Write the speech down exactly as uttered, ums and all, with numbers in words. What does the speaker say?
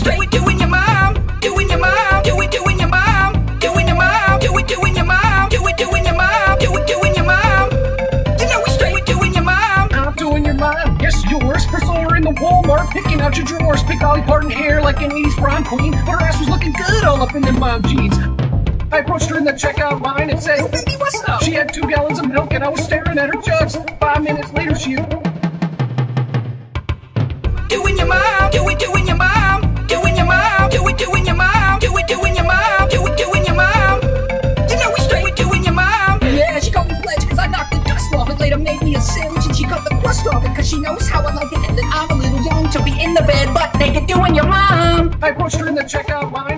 straight doing your mom, doing your mom, do it, doing your mom, doing your mom, do it, doing your mom, do it, doing your mom, do it, doing your mom. You know we straight doing your mom. I'm doing your mom, yes yours. Priscilla in the Walmart, picking out your drawers. Pick Dolly Parton hair like an eighties prom queen, but her ass was looking good all up in them mom jeans. I approached her in the checkout line and said, "Oh baby, what's up?" She had two gallons of milk and I was staring at her jugs. Five minutes later she doing your mom, do it, doing your mom, doing your mom, do it, doing your mom, do it, doing your mom, do it, doing your mom. You know we straight doing your mom. Yeah, she called me Pledge cause I knocked the dust off it. Later made me a sandwich and she cut the crust off it cause she knows how I like it. And then I'm a little young to be in the bed but naked doing your mom. I approached her in the checkout line